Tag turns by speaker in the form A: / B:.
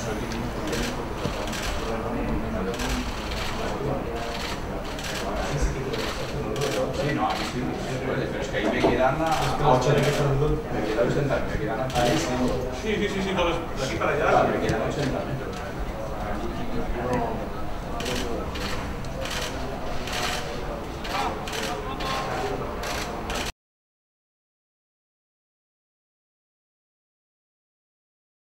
A: Sí, no, a mí sí, pero es que ahí me quedan a 8, me quedan 80, me quedan a 30.
B: Sí, entonces de aquí para allá.
A: Claro, me quedan 80 metros.